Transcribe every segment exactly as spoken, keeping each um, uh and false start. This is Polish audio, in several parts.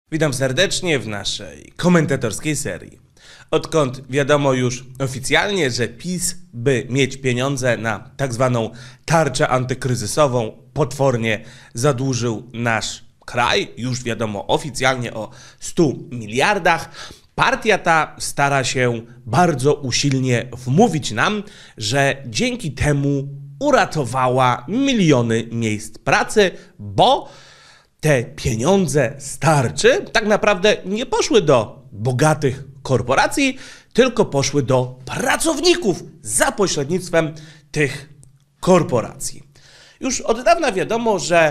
Witam serdecznie w naszej komentatorskiej serii. Odkąd wiadomo już oficjalnie, że PiS, by mieć pieniądze na tak zwaną tarczę antykryzysową, potwornie zadłużył nasz kraj, już wiadomo oficjalnie o stu miliardach, partia ta stara się bardzo usilnie wmówić nam, że dzięki temu uratowała miliony miejsc pracy, bo te pieniądze z tarczy tak naprawdę nie poszły do bogatych korporacji, tylko poszły do pracowników za pośrednictwem tych korporacji. Już od dawna wiadomo, że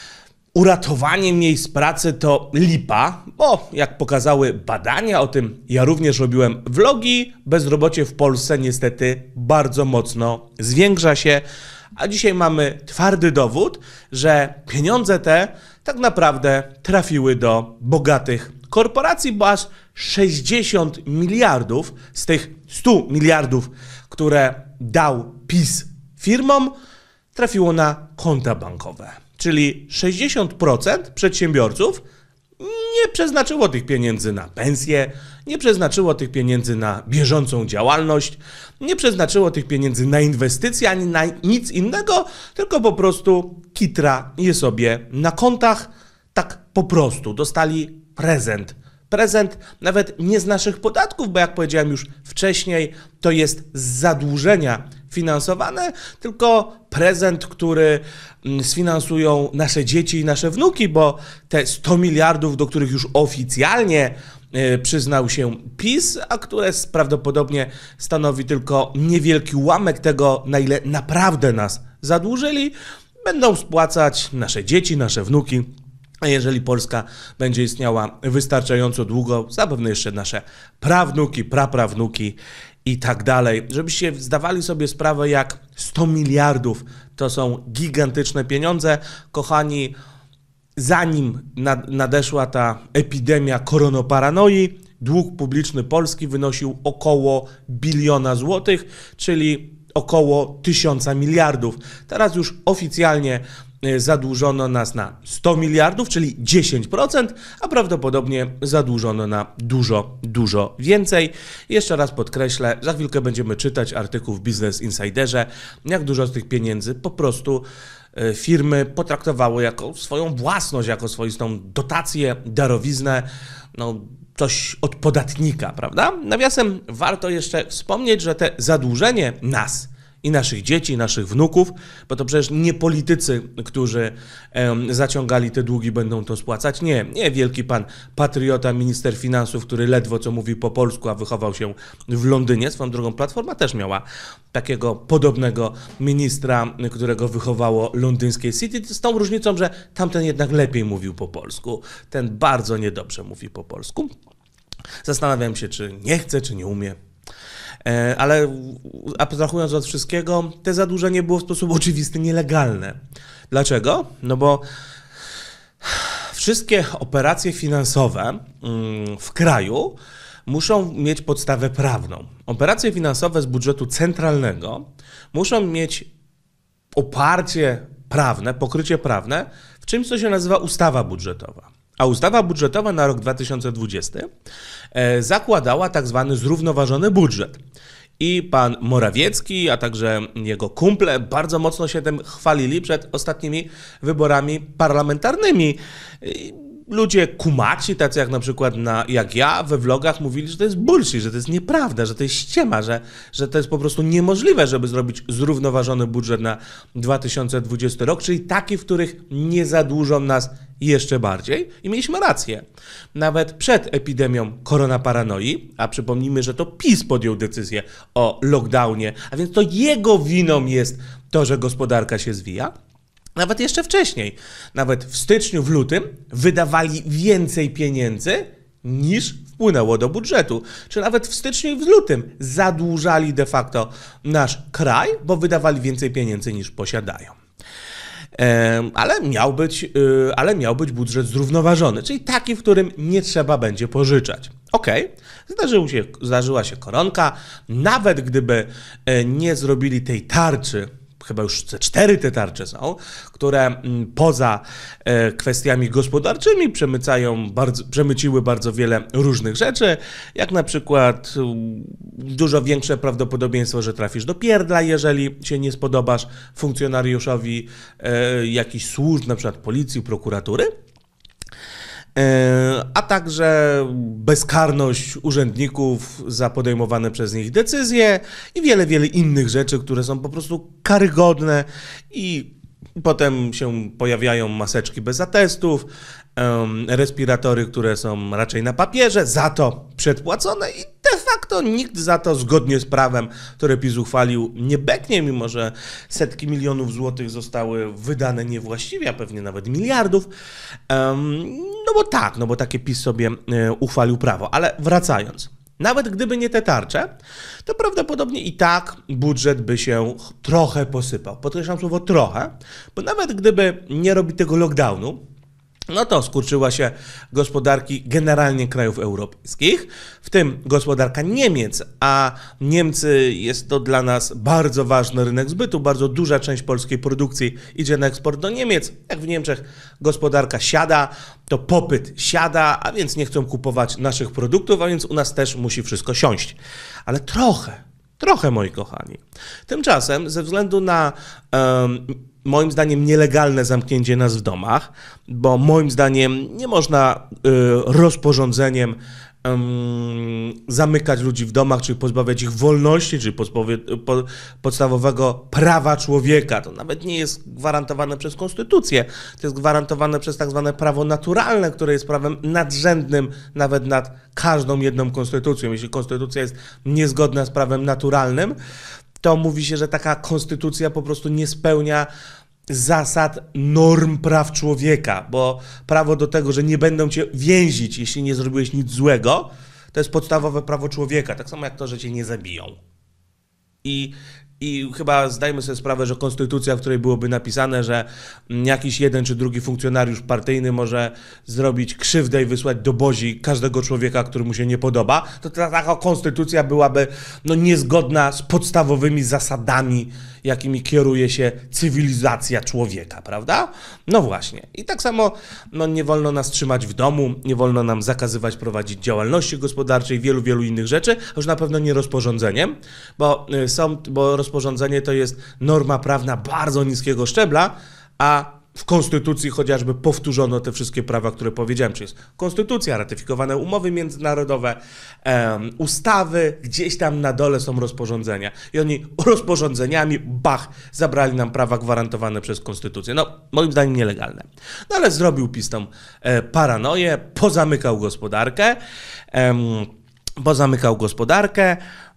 uratowanie miejsc pracy to lipa, bo jak pokazały badania, o tym ja również robiłem vlogi, bezrobocie w Polsce niestety bardzo mocno zwiększa się, a dzisiaj mamy twardy dowód, że pieniądze te tak naprawdę trafiły do bogatych korporacji, bo aż sześćdziesiąt miliardów z tych stu miliardów, które dał PiS firmom, trafiło na konta bankowe. Czyli sześćdziesiąt procent przedsiębiorców nie przeznaczyło tych pieniędzy na pensje, nie przeznaczyło tych pieniędzy na bieżącą działalność, nie przeznaczyło tych pieniędzy na inwestycje ani na nic innego, tylko po prostu kitra je sobie na kontach, tak po prostu dostali prezent. Prezent nawet nie z naszych podatków, bo jak powiedziałem już wcześniej, to jest z zadłużenia finansowane, tylko prezent, który sfinansują nasze dzieci i nasze wnuki, bo te sto miliardów, do których już oficjalnie przyznał się PiS, a które prawdopodobnie stanowi tylko niewielki ułamek tego, na ile naprawdę nas zadłużyli, będą spłacać nasze dzieci, nasze wnuki. A jeżeli Polska będzie istniała wystarczająco długo, zapewne jeszcze nasze prawnuki, praprawnuki i tak dalej. Żebyście zdawali sobie sprawę, jak sto miliardów to są gigantyczne pieniądze. Kochani, zanim nadeszła ta epidemia koronoparanoi, dług publiczny Polski wynosił około biliona złotych, czyli około tysiąca miliardów. Teraz już oficjalnie zadłużono nas na sto miliardów, czyli dziesięć procent, a prawdopodobnie zadłużono na dużo, dużo więcej. Jeszcze raz podkreślę, za chwilkę będziemy czytać artykuł w Business Insiderze, jak dużo z tych pieniędzy po prostu firmy potraktowały jako swoją własność, jako swoistą dotację, darowiznę, no coś od podatnika, prawda? Nawiasem warto jeszcze wspomnieć, że te zadłużenie nas i naszych dzieci, naszych wnuków, bo to przecież nie politycy, którzy em, zaciągali te długi, będą to spłacać. Nie, nie wielki pan patriota, minister finansów, który ledwo co mówi po polsku, a wychował się w Londynie. Swoją drogą Platforma też miała takiego podobnego ministra, którego wychowało londyńskie City, z tą różnicą, że tamten jednak lepiej mówił po polsku. Ten bardzo niedobrze mówi po polsku. Zastanawiam się, czy nie chce, czy nie umie. Ale abstrahując od wszystkiego, te zadłużenie było w sposób oczywisty nielegalne. Dlaczego? No bo wszystkie operacje finansowe w kraju muszą mieć podstawę prawną. Operacje finansowe z budżetu centralnego muszą mieć oparcie prawne, pokrycie prawne w czymś, co się nazywa ustawa budżetowa. A ustawa budżetowa na rok dwa tysiące dwudziesty e, zakładała tak zwany zrównoważony budżet. I pan Morawiecki, a także jego kumple bardzo mocno się tym chwalili przed ostatnimi wyborami parlamentarnymi. I ludzie kumaci, tacy jak na przykład na, jak ja, we vlogach mówili, że to jest bullshit, że to jest nieprawda, że to jest ściema, że, że to jest po prostu niemożliwe, żeby zrobić zrównoważony budżet na dwa tysiące dwudziesty rok, czyli taki, w których nie zadłużą nas jeszcze bardziej. I mieliśmy rację. Nawet przed epidemią koronaparanoi, a przypomnijmy, że to PiS podjął decyzję o lockdownie, a więc to jego winą jest to, że gospodarka się zwija. Nawet jeszcze wcześniej, nawet w styczniu, w lutym wydawali więcej pieniędzy niż wpłynęło do budżetu. Czy nawet w styczniu i w lutym zadłużali de facto nasz kraj, bo wydawali więcej pieniędzy niż posiadają. Ale miał być, ale miał być budżet zrównoważony, czyli taki, w którym nie trzeba będzie pożyczać. Okej, okay. Zdarzył się, zdarzyła się koronka, nawet gdyby nie zrobili tej tarczy chyba już te cztery te tarcze są, które poza e, kwestiami gospodarczymi przemycają bardzo, przemyciły bardzo wiele różnych rzeczy, jak na przykład um, dużo większe prawdopodobieństwo, że trafisz do pierdla, jeżeli się nie spodobasz funkcjonariuszowi e, jakichś służb, na przykład policji, prokuratury. A także bezkarność urzędników za podejmowane przez nich decyzje i wiele, wiele innych rzeczy, które są po prostu karygodne i potem się pojawiają maseczki bez atestów, respiratory, które są raczej na papierze, za to przedpłacone i de facto nikt za to zgodnie z prawem, które PiS uchwalił, nie beknie, mimo że setki milionów złotych zostały wydane niewłaściwie, a pewnie nawet miliardów. No bo tak, no bo takie PiS sobie uchwalił prawo. Ale wracając, nawet gdyby nie te tarcze, to prawdopodobnie i tak budżet by się trochę posypał. Podkreślam słowo trochę, bo nawet gdyby nie robić tego lockdownu, no to skurczyła się gospodarki generalnie krajów europejskich, w tym gospodarka Niemiec, a Niemcy jest to dla nas bardzo ważny rynek zbytu, bardzo duża część polskiej produkcji idzie na eksport do Niemiec. Jak w Niemczech gospodarka siada, to popyt siada, a więc nie chcą kupować naszych produktów, a więc u nas też musi wszystko siąść. Ale trochę, trochę moi kochani. Tymczasem ze względu na um, moim zdaniem nielegalne zamknięcie nas w domach, bo moim zdaniem nie można y, rozporządzeniem y, zamykać ludzi w domach, czy pozbawiać ich wolności, czy pozbawiać, po, podstawowego prawa człowieka. To nawet nie jest gwarantowane przez konstytucję, to jest gwarantowane przez tak zwane prawo naturalne, które jest prawem nadrzędnym nawet nad każdą jedną konstytucją. Jeśli konstytucja jest niezgodna z prawem naturalnym, to mówi się, że taka konstytucja po prostu nie spełnia zasad norm praw człowieka, bo prawo do tego, że nie będą cię więzić, jeśli nie zrobiłeś nic złego, to jest podstawowe prawo człowieka, tak samo jak to, że cię nie zabiją. I, i chyba zdajmy sobie sprawę, że konstytucja, w której byłoby napisane, że jakiś jeden czy drugi funkcjonariusz partyjny może zrobić krzywdę i wysłać do bozi każdego człowieka, który mu się nie podoba, to ta, taka konstytucja byłaby no, niezgodna z podstawowymi zasadami, jakimi kieruje się cywilizacja człowieka, prawda? No właśnie. I tak samo no, nie wolno nas trzymać w domu, nie wolno nam zakazywać prowadzić działalności gospodarczej, wielu, wielu innych rzeczy, już na pewno nie rozporządzeniem, bo, są, bo rozporządzenie to jest norma prawna bardzo niskiego szczebla, a w konstytucji chociażby powtórzono te wszystkie prawa, które powiedziałem, czyli jest konstytucja, ratyfikowane umowy międzynarodowe, um, ustawy, gdzieś tam na dole są rozporządzenia. I oni rozporządzeniami, bach, zabrali nam prawa gwarantowane przez konstytucję. No, moim zdaniem nielegalne. No ale zrobił PiS tą e, paranoję, pozamykał gospodarkę, em, pozamykał gospodarkę,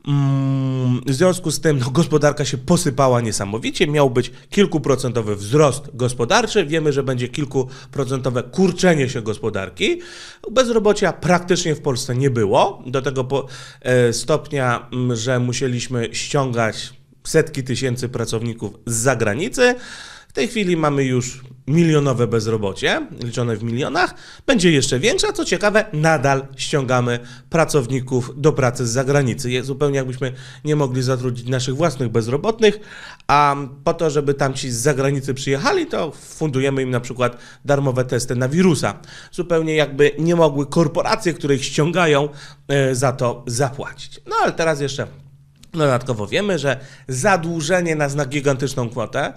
w związku z tym no, gospodarka się posypała niesamowicie, miał być kilkuprocentowy wzrost gospodarczy, wiemy, że będzie kilkuprocentowe kurczenie się gospodarki. Bezrobocia praktycznie w Polsce nie było, do tego po, e, stopnia, że musieliśmy ściągać setki tysięcy pracowników z zagranicy. W tej chwili mamy już milionowe bezrobocie, liczone w milionach, będzie jeszcze większe, a co ciekawe, nadal ściągamy pracowników do pracy z zagranicy. Jest zupełnie jakbyśmy nie mogli zatrudnić naszych własnych bezrobotnych, a po to, żeby tamci z zagranicy przyjechali, to fundujemy im na przykład darmowe testy na wirusa. Zupełnie jakby nie mogły korporacje, które ich ściągają, za to zapłacić. No ale teraz jeszcze dodatkowo wiemy, że zadłużenie nas na gigantyczną kwotę,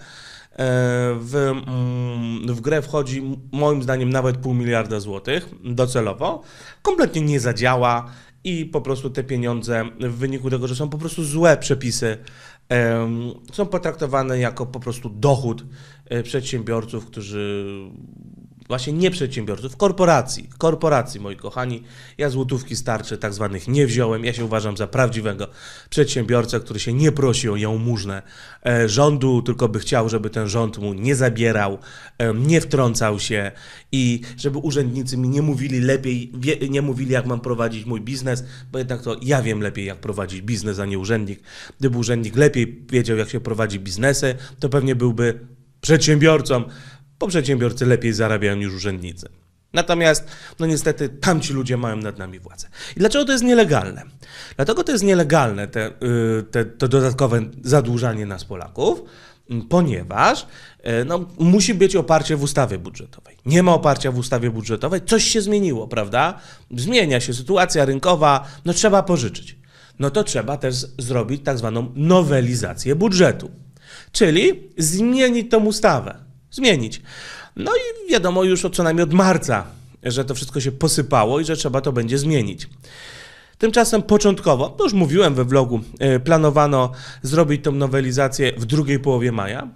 W, w grę wchodzi moim zdaniem nawet pół miliarda złotych docelowo, kompletnie nie zadziała i po prostu te pieniądze w wyniku tego, że są po prostu złe przepisy, są potraktowane jako po prostu dochód przedsiębiorców, którzy właśnie nie przedsiębiorców, korporacji, korporacji, moi kochani. Ja złotówki starczy tak zwanych nie wziąłem, ja się uważam za prawdziwego przedsiębiorcę, który się nie prosi o jałmużnę rządu, tylko by chciał, żeby ten rząd mu nie zabierał, nie wtrącał się i żeby urzędnicy mi nie mówili lepiej, nie mówili jak mam prowadzić mój biznes, bo jednak to ja wiem lepiej jak prowadzić biznes, a nie urzędnik. Gdyby urzędnik lepiej wiedział jak się prowadzi biznesy, to pewnie byłby przedsiębiorcą, bo przedsiębiorcy lepiej zarabiają niż urzędnicy. Natomiast, no niestety, tamci ludzie mają nad nami władzę. I dlaczego to jest nielegalne? Dlatego to jest nielegalne, te, te, to dodatkowe zadłużanie nas Polaków, ponieważ no, musi być oparcie w ustawie budżetowej. Nie ma oparcia w ustawie budżetowej, coś się zmieniło, prawda? Zmienia się sytuacja rynkowa, no trzeba pożyczyć. No to trzeba też zrobić tak zwaną nowelizację budżetu, czyli zmienić tą ustawę. Zmienić. No i wiadomo już od co najmniej od marca, że to wszystko się posypało i że trzeba to będzie zmienić. Tymczasem początkowo, to już mówiłem we vlogu, planowano zrobić tą nowelizację w drugiej połowie maja.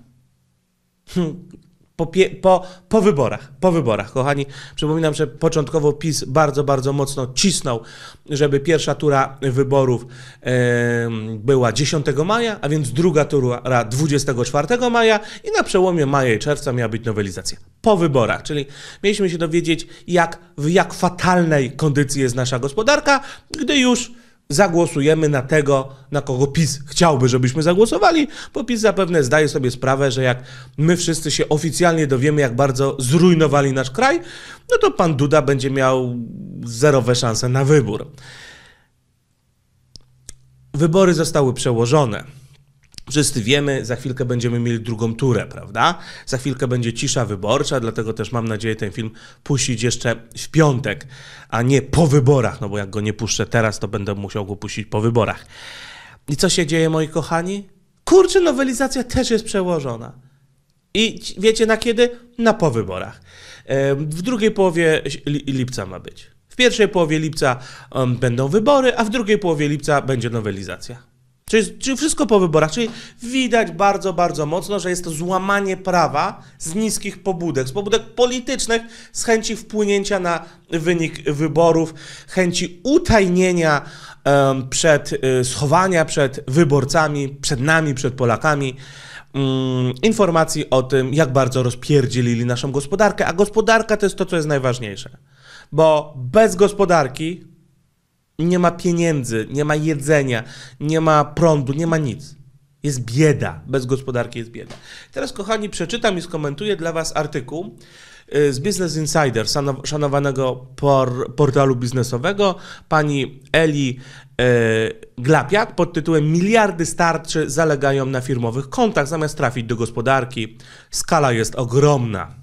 Po, pie, po, po wyborach, po wyborach, kochani. Przypominam, że początkowo PiS bardzo, bardzo mocno cisnął, żeby pierwsza tura wyborów e, była dziesiątego maja, a więc druga tura dwudziestego czwartego maja i na przełomie maja i czerwca miała być nowelizacja. Po wyborach, czyli mieliśmy się dowiedzieć, jak, w jak fatalnej kondycji jest nasza gospodarka, gdy już zagłosujemy na tego, na kogo PiS chciałby, żebyśmy zagłosowali, bo PiS zapewne zdaje sobie sprawę, że jak my wszyscy się oficjalnie dowiemy, jak bardzo zrujnowali nasz kraj, no to pan Duda będzie miał zerowe szanse na wybór. Wybory zostały przełożone. Wszyscy wiemy, za chwilkę będziemy mieli drugą turę, prawda? Za chwilkę będzie cisza wyborcza, dlatego też mam nadzieję ten film puścić jeszcze w piątek, a nie po wyborach, no bo jak go nie puszczę teraz, to będę musiał go puścić po wyborach. I co się dzieje, moi kochani? Kurczę, nowelizacja też jest przełożona. I wiecie na kiedy? Na po wyborach. W drugiej połowie lipca ma być. W pierwszej połowie lipca um, będą wybory, a w drugiej połowie lipca będzie nowelizacja. Czyli, czyli wszystko po wyborach, czyli widać bardzo, bardzo mocno, że jest to złamanie prawa z niskich pobudek, z pobudek politycznych, z chęci wpłynięcia na wynik wyborów, chęci utajnienia, um, przed, y, schowania przed wyborcami, przed nami, przed Polakami, um, informacji o tym, jak bardzo rozpierdzielili naszą gospodarkę, a gospodarka to jest to, co jest najważniejsze, bo bez gospodarki nie ma pieniędzy, nie ma jedzenia, nie ma prądu, nie ma nic. Jest bieda. Bez gospodarki jest bieda. Teraz, kochani, przeczytam i skomentuję dla was artykuł z Business Insider, szanowanego por, portalu biznesowego, pani Eli e, Glapiak, pod tytułem Miliardy starczy zalegają na firmowych kontach, zamiast trafić do gospodarki. Skala jest ogromna.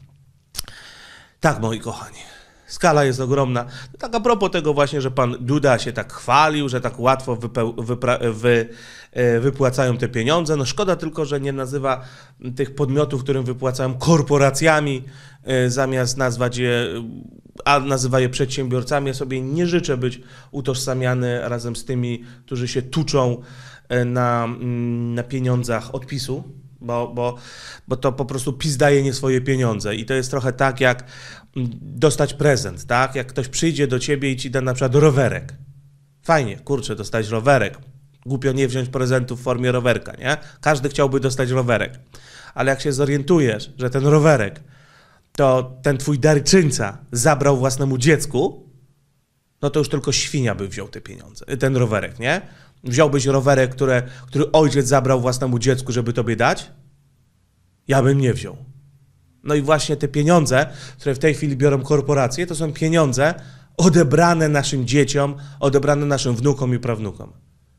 Tak, moi kochani. Skala jest ogromna. Tak a propos tego właśnie, że pan Duda się tak chwalił, że tak łatwo wy, wypłacają te pieniądze. No szkoda tylko, że nie nazywa tych podmiotów, którym wypłacają, korporacjami, zamiast nazwać je, a nazywa je przedsiębiorcami. Ja sobie nie życzę być utożsamiany razem z tymi, którzy się tuczą na, na pieniądzach od PiSu. Bo, bo, bo to po prostu PiS daje nie swoje pieniądze i to jest trochę tak, jak dostać prezent, tak? Jak ktoś przyjdzie do ciebie i ci da na przykład rowerek. Fajnie, kurczę, dostać rowerek. Głupio nie wziąć prezentu w formie rowerka, nie? Każdy chciałby dostać rowerek. Ale jak się zorientujesz, że ten rowerek to ten twój darczyńca zabrał własnemu dziecku, no to już tylko świnia by wziął te pieniądze, ten rowerek, nie? Wziąłbyś rowerek, które, który ojciec zabrał własnemu dziecku, żeby tobie dać? Ja bym nie wziął. No i właśnie te pieniądze, które w tej chwili biorą korporacje, to są pieniądze odebrane naszym dzieciom, odebrane naszym wnukom i prawnukom.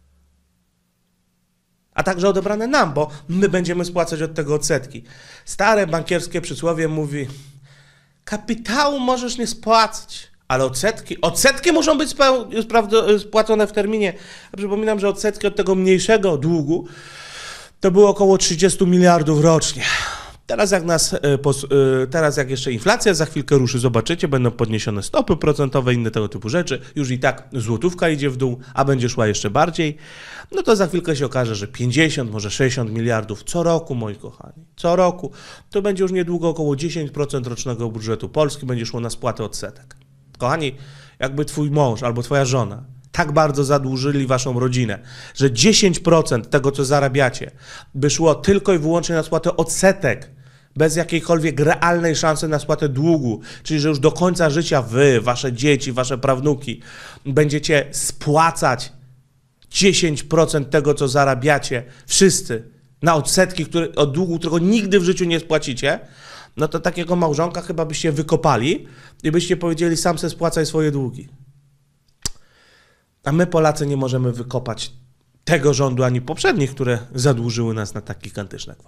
A także odebrane nam, bo my będziemy spłacać od tego odsetki. Stare bankierskie przysłowie mówi, kapitału możesz nie spłacać, ale odsetki, odsetki muszą być spłacone w terminie. Przypominam, że odsetki od tego mniejszego długu to było około trzydzieści miliardów rocznie. Teraz jak, nas, teraz jak jeszcze inflacja za chwilkę ruszy, zobaczycie, będą podniesione stopy procentowe, inne tego typu rzeczy. Już i tak złotówka idzie w dół, a będzie szła jeszcze bardziej. No to za chwilkę się okaże, że pięćdziesiąt, może sześćdziesiąt miliardów co roku, moi kochani, co roku. To będzie już niedługo około dziesięć procent rocznego budżetu Polski będzie szło na spłatę odsetek. Kochani, jakby twój mąż albo twoja żona tak bardzo zadłużyli waszą rodzinę, że dziesięć procent tego, co zarabiacie, by szło tylko i wyłącznie na spłatę odsetek, bez jakiejkolwiek realnej szansy na spłatę długu, czyli że już do końca życia wy, wasze dzieci, wasze prawnuki będziecie spłacać dziesięć procent tego, co zarabiacie, wszyscy, na odsetki które, od długu, którego nigdy w życiu nie spłacicie, no to takiego małżonka chyba byście wykopali i byście powiedzieli, sam se spłacaj swoje długi. A my, Polacy, nie możemy wykopać tego rządu ani poprzednich, które zadłużyły nas na tak gigantyczne kwoty.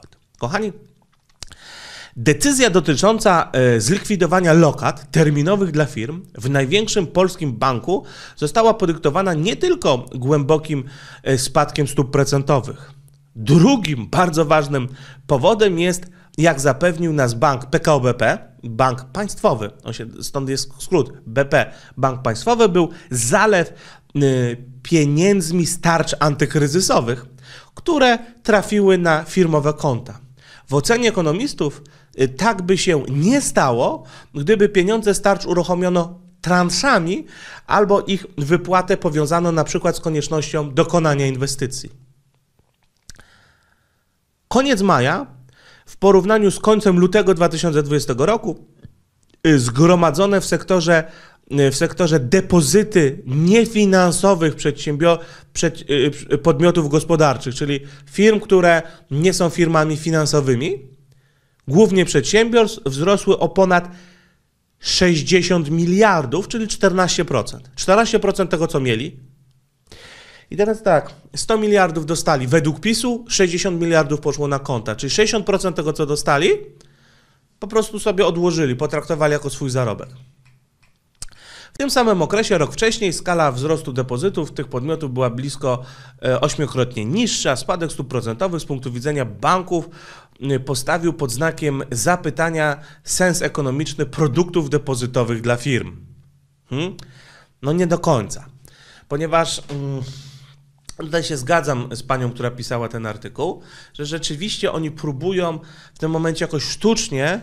Kochani, decyzja dotycząca e, zlikwidowania lokat terminowych dla firm w największym polskim banku została podyktowana nie tylko głębokim e, spadkiem stóp procentowych. Drugim bardzo ważnym powodem jest, jak zapewnił nas bank P K O B P, bank państwowy, on się, stąd jest skrót B P, bank państwowy, był zalew y, pieniędzmi z tarcz antykryzysowych, które trafiły na firmowe konta. W ocenie ekonomistów y, tak by się nie stało, gdyby pieniądze z tarcz uruchomiono transzami albo ich wypłatę powiązano na przykład z koniecznością dokonania inwestycji. Koniec maja w porównaniu z końcem lutego dwa tysiące dwudziestego roku zgromadzone w sektorze, w sektorze depozyty niefinansowych przedsiębior- przed, podmiotów gospodarczych, czyli firm, które nie są firmami finansowymi, głównie przedsiębiorstw, wzrosły o ponad sześćdziesiąt miliardów, czyli czternaście procent. czternaście procent tego, co mieli. I teraz tak, sto miliardów dostali według PiSu, sześćdziesiąt miliardów poszło na konta, czyli sześćdziesiąt procent tego, co dostali, po prostu sobie odłożyli, potraktowali jako swój zarobek. W tym samym okresie, rok wcześniej, skala wzrostu depozytów tych podmiotów była blisko ośmiokrotnie niższa. Spadek stóp procentowych z punktu widzenia banków postawił pod znakiem zapytania sens ekonomiczny produktów depozytowych dla firm. Hmm? No nie do końca, ponieważ... Hmm, Tutaj się zgadzam z panią, która pisała ten artykuł, że rzeczywiście oni próbują w tym momencie jakoś sztucznie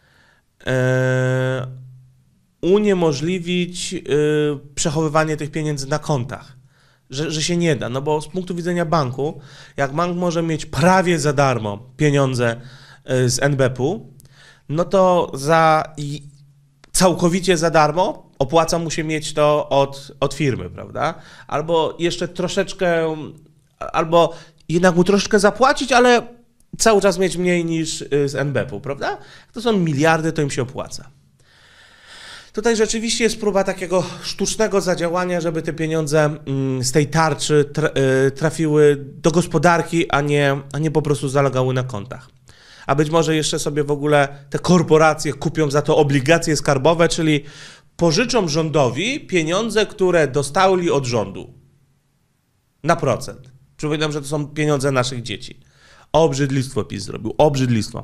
e, uniemożliwić e, przechowywanie tych pieniędzy na kontach, że, że się nie da, no bo z punktu widzenia banku, jak bank może mieć prawie za darmo pieniądze e, z N B P u, no to za i, całkowicie za darmo opłaca mu się mieć to od, od firmy, prawda? Albo jeszcze troszeczkę, albo jednak mu troszeczkę zapłacić, ale cały czas mieć mniej niż z N B P u, prawda? Jak to są miliardy, to im się opłaca. Tutaj rzeczywiście jest próba takiego sztucznego zadziałania, żeby te pieniądze z tej tarczy trafiły do gospodarki, a nie, a nie po prostu zalegały na kontach. A być może jeszcze sobie w ogóle te korporacje kupią za to obligacje skarbowe, czyli pożyczą rządowi pieniądze, które dostali od rządu na procent. Przypominam, że to są pieniądze naszych dzieci. Obrzydlistwo PiS zrobił, obrzydlistwo.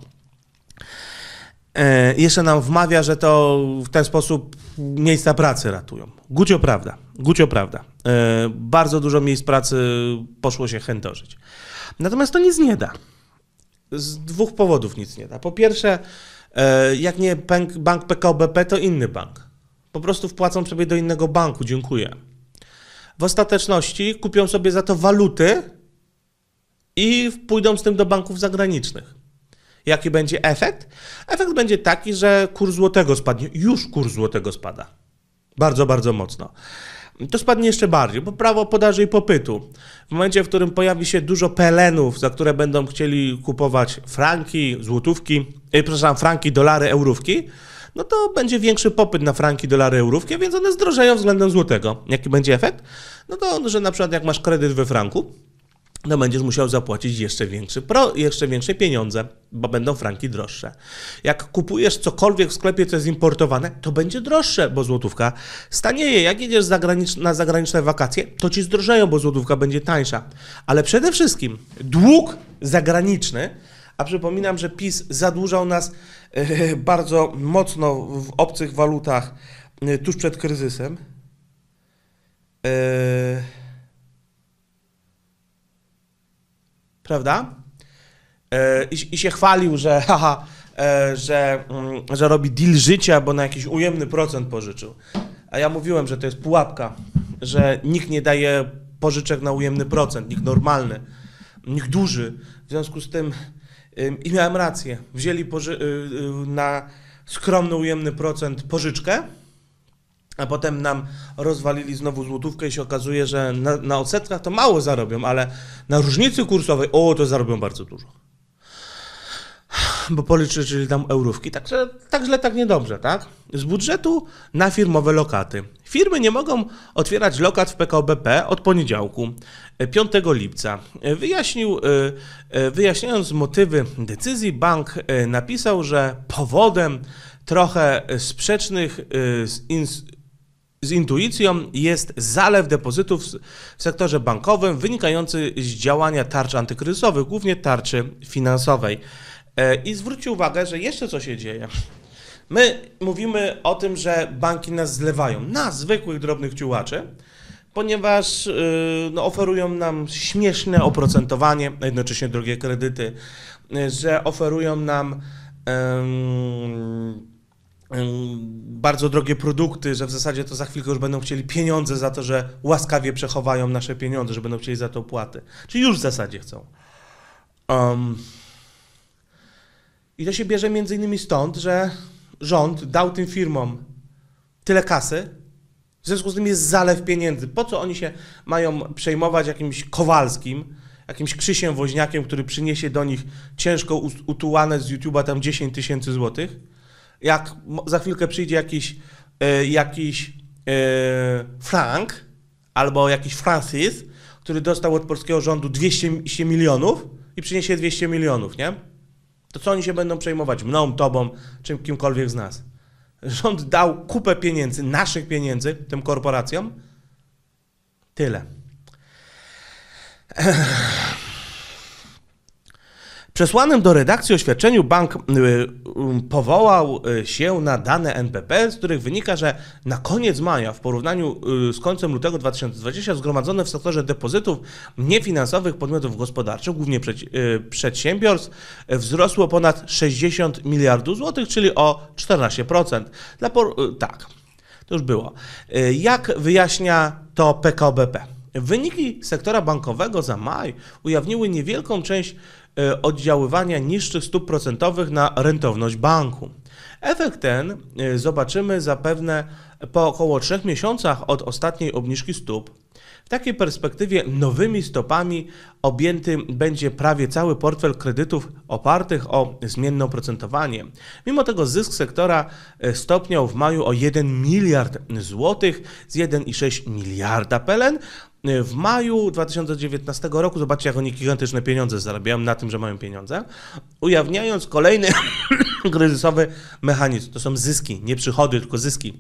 E, jeszcze nam wmawia, że to w ten sposób miejsca pracy ratują. Gucio prawda, gucio prawda. E, bardzo dużo miejsc pracy poszło się chędożyć. Natomiast to nic nie da. Z dwóch powodów nic nie da. Po pierwsze, e, jak nie bank, bank P K O B P, to inny bank. Po prostu wpłacą sobie do innego banku, dziękuję. W ostateczności kupią sobie za to waluty i pójdą z tym do banków zagranicznych. Jaki będzie efekt? Efekt będzie taki, że kurs złotego spadnie. Już kurs złotego spada. Bardzo, bardzo mocno. To spadnie jeszcze bardziej, bo prawo podaży i popytu. W momencie, w którym pojawi się dużo P L N-ów, za które będą chcieli kupować franki, złotówki, e, przepraszam, franki, dolary, eurówki, no to będzie większy popyt na franki, dolary, eurówki, więc one zdrożeją względem złotego. Jaki będzie efekt? No to, że na przykład jak masz kredyt we franku, no będziesz musiał zapłacić jeszcze, większy pro, jeszcze większe pieniądze, bo będą franki droższe. Jak kupujesz cokolwiek w sklepie, co jest importowane, to będzie droższe, bo złotówka stanieje. Jak jedziesz zagranicz- na zagraniczne wakacje, to ci zdrożeją, bo złotówka będzie tańsza. Ale przede wszystkim dług zagraniczny, a przypominam, że PiS zadłużał nas yy, bardzo mocno w obcych walutach yy, tuż przed kryzysem. Yy, Prawda? I, I się chwalił, że, haha, że, że robi deal życia, bo na jakiś ujemny procent pożyczył. A ja mówiłem, że to jest pułapka, że nikt nie daje pożyczek na ujemny procent, nikt normalny, nikt duży. W związku z tym i miałem rację. Wzięli poży- na skromny ujemny procent pożyczkę, a potem nam rozwalili znowu złotówkę i się okazuje, że na, na odsetkach to mało zarobią, ale na różnicy kursowej, o, to zarobią bardzo dużo. bo policzyli tam eurówki, także tak źle, tak niedobrze, tak? Z budżetu na firmowe lokaty. Firmy nie mogą otwierać lokat w P K O B P od poniedziałku, piątego lipca. Wyjaśnił, wyjaśniając motywy decyzji, bank napisał, że powodem trochę sprzecznych z, ins, z intuicją jest zalew depozytów w sektorze bankowym wynikający z działania tarcz antykryzysowych, głównie tarczy finansowej. I zwróćcie uwagę, że jeszcze co się dzieje. My mówimy o tym, że banki nas zlewają, nas, zwykłych, drobnych ciułaczy, ponieważ no, oferują nam śmieszne oprocentowanie, a jednocześnie drogie kredyty, że oferują nam um, bardzo drogie produkty, że w zasadzie to za chwilkę już będą chcieli pieniądze za to, że łaskawie przechowają nasze pieniądze, że będą chcieli za to opłaty. Czyli już w zasadzie chcą. Um, I to się bierze między innymi stąd, że rząd dał tym firmom tyle kasy, w związku z tym jest zalew pieniędzy. Po co oni się mają przejmować jakimś Kowalskim, jakimś Krzysiem Woźniakiem, który przyniesie do nich ciężko utułane z YouTube'a tam dziesięć tysięcy złotych? Jak za chwilkę przyjdzie jakiś, e, jakiś e, Frank albo jakiś Francis, który dostał od polskiego rządu dwieście milionów i przyniesie dwieście milionów, nie? To co oni się będą przejmować? Mną, tobą, czym kimkolwiek z nas? Rząd dał kupę pieniędzy, naszych pieniędzy tym korporacjom. Tyle. Przesłanym do redakcji oświadczeniu bank powołał się na dane N B P, z których wynika, że na koniec maja w porównaniu z końcem lutego dwa tysiące dwudziestego zgromadzone w sektorze depozytów niefinansowych podmiotów gospodarczych, głównie przedsiębiorstw, wzrosło ponad sześćdziesiąt miliardów złotych, czyli o czternaście procent. Dla por- tak, to już było. Jak wyjaśnia to P K O B P? Wyniki sektora bankowego za maj ujawniły niewielką część oddziaływania niższych stóp procentowych na rentowność banku. Efekt ten zobaczymy zapewne po około trzech miesiącach od ostatniej obniżki stóp. W takiej perspektywie nowymi stopami objęty będzie prawie cały portfel kredytów opartych o zmienne oprocentowanie. Mimo tego zysk sektora stopniał w maju o jeden miliard złotych z jeden i sześć miliarda P L N. W maju dwa tysiące dziewiętnastego roku, zobaczcie jak oni gigantyczne pieniądze zarabiają na tym, że mają pieniądze, ujawniając kolejny kryzysowy mechanizm. To są zyski, nie przychody, tylko zyski.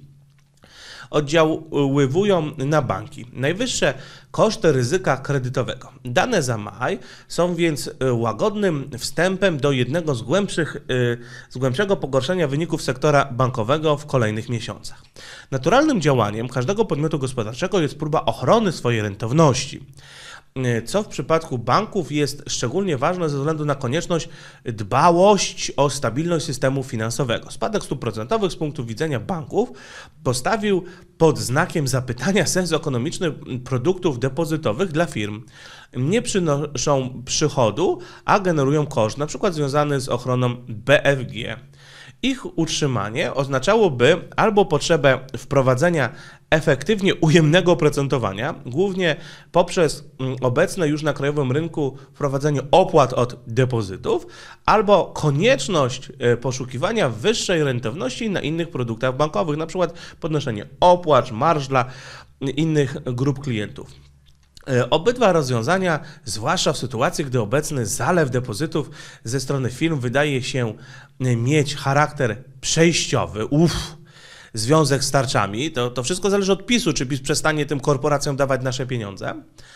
Oddziaływują na banki. Najwyższe koszty ryzyka kredytowego. Dane za maj są więc łagodnym wstępem do jednego z, głębszych, z głębszego pogorszenia wyników sektora bankowego w kolejnych miesiącach. Naturalnym działaniem każdego podmiotu gospodarczego jest próba ochrony swojej rentowności, co w przypadku banków jest szczególnie ważne ze względu na konieczność dbałość o stabilność systemu finansowego. Spadek stóp procentowych z punktu widzenia banków postawił pod znakiem zapytania sens ekonomiczny produktów depozytowych dla firm. Nie przynoszą przychodu, a generują koszt, na przykład związany z ochroną B F G. Ich utrzymanie oznaczałoby albo potrzebę wprowadzenia efektywnie ujemnego oprocentowania, głównie poprzez obecne już na krajowym rynku wprowadzenie opłat od depozytów, albo konieczność poszukiwania wyższej rentowności na innych produktach bankowych, na przykład podnoszenie opłat, marż dla innych grup klientów. Obydwa rozwiązania, zwłaszcza w sytuacji, gdy obecny zalew depozytów ze strony firm wydaje się mieć charakter przejściowy, uff, związek z tarczami, to, to wszystko zależy od PiSu, czy PiS przestanie tym korporacjom dawać nasze pieniądze,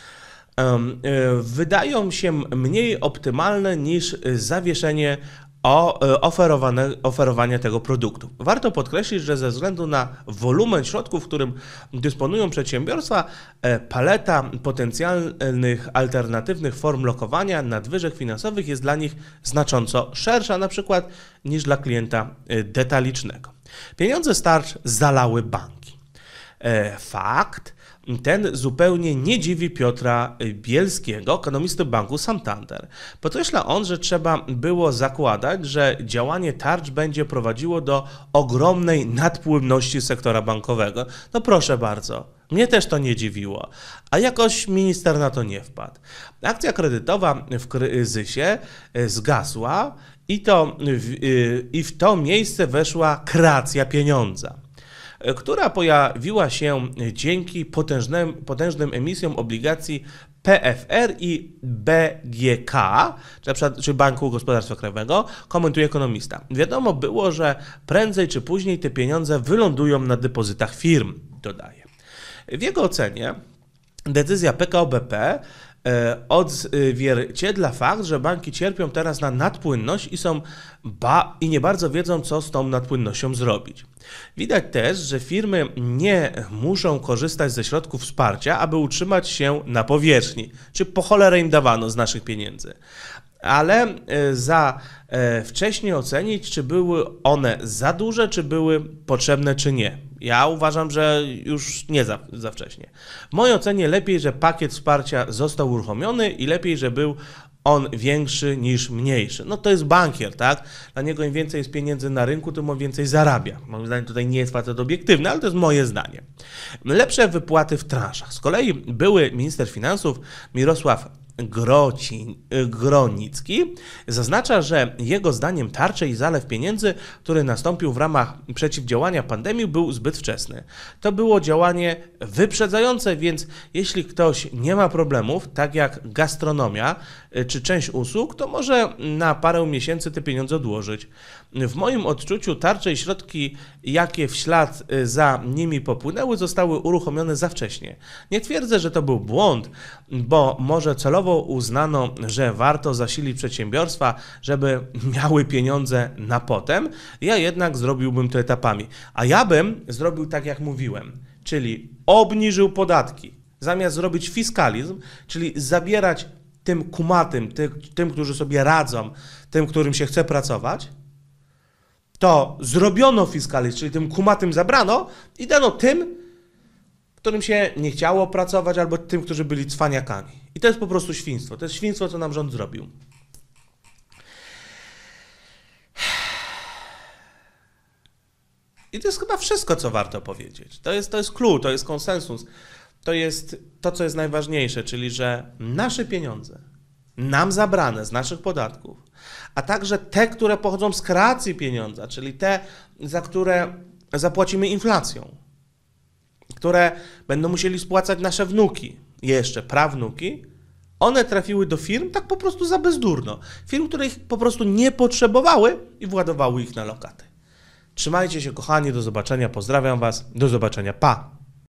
wydają się mniej optymalne niż zawieszenie o oferowane, oferowanie tego produktu. Warto podkreślić, że ze względu na wolumen środków, którym dysponują przedsiębiorstwa, paleta potencjalnych alternatywnych form lokowania nadwyżek finansowych jest dla nich znacząco szersza, na przykład niż dla klienta detalicznego. Pieniądze z tarcz zalały banki. Fakt ten zupełnie nie dziwi Piotra Bielskiego, ekonomisty banku Santander. Podkreśla on, że trzeba było zakładać, że działanie tarcz będzie prowadziło do ogromnej nadpłynności sektora bankowego. No proszę bardzo, Mnie też to nie dziwiło, a jakoś minister na to nie wpadł. Akcja kredytowa w kryzysie zgasła i, to w, i w to miejsce weszła kreacja pieniądza, która pojawiła się dzięki potężnym, potężnym emisjom obligacji P F R i B G K, czy Banku Gospodarstwa Krajowego, komentuje ekonomista. Wiadomo było, że prędzej czy później te pieniądze wylądują na depozytach firm, dodaje. W jego ocenie decyzja P K O B P odzwierciedla fakt, że banki cierpią teraz na nadpłynność i, są ba i nie bardzo wiedzą, co z tą nadpłynnością zrobić. Widać też, że firmy nie muszą korzystać ze środków wsparcia, aby utrzymać się na powierzchni, czy po cholerę im dawano z naszych pieniędzy. Ale za wcześnie ocenić, czy były one za duże, czy były potrzebne, czy nie. Ja uważam, że już nie za, za wcześnie. W mojej ocenie lepiej, że pakiet wsparcia został uruchomiony i lepiej, że był on większy niż mniejszy. No to jest bankier, tak? Dla niego im więcej jest pieniędzy na rynku, tym on więcej zarabia. Moim zdaniem tutaj nie jest facet obiektywny, ale to jest moje zdanie. Lepsze wypłaty w transzach. Z kolei były minister finansów Mirosław Groci, Gronicki zaznacza, że jego zdaniem tarcze i zalew pieniędzy, który nastąpił w ramach przeciwdziałania pandemii, był zbyt wczesny. To było działanie wyprzedzające, więc jeśli ktoś nie ma problemów, tak jak gastronomia czy część usług, to może na parę miesięcy te pieniądze odłożyć. W moim odczuciu tarcze i środki, jakie w ślad za nimi popłynęły, zostały uruchomione za wcześnie. Nie twierdzę, że to był błąd, bo może celowo uznano, że warto zasilić przedsiębiorstwa, żeby miały pieniądze na potem. Ja jednak zrobiłbym to etapami. A ja bym zrobił tak, jak mówiłem, czyli obniżył podatki. Zamiast zrobić fiskalizm, czyli zabierać tym kumatym, ty, tym, którzy sobie radzą, tym, którym się chce pracować, to zrobiono fiskalizm, czyli tym kumatym zabrano i dano tym, którym się nie chciało pracować, albo tym, którzy byli cwaniakami. I to jest po prostu świństwo. To jest świństwo, co nam rząd zrobił. I to jest chyba wszystko, co warto powiedzieć. To jest, to jest clue, to jest konsensus. To jest to, co jest najważniejsze, czyli że nasze pieniądze, nam zabrane z naszych podatków, a także te, które pochodzą z kreacji pieniądza, czyli te, za które zapłacimy inflacją, które będą musieli spłacać nasze wnuki, jeszcze prawnuki, one trafiły do firm tak po prostu za bezdurno. Firm, które ich po prostu nie potrzebowały i władowały ich na lokaty. Trzymajcie się, kochani, do zobaczenia, pozdrawiam Was, do zobaczenia, pa!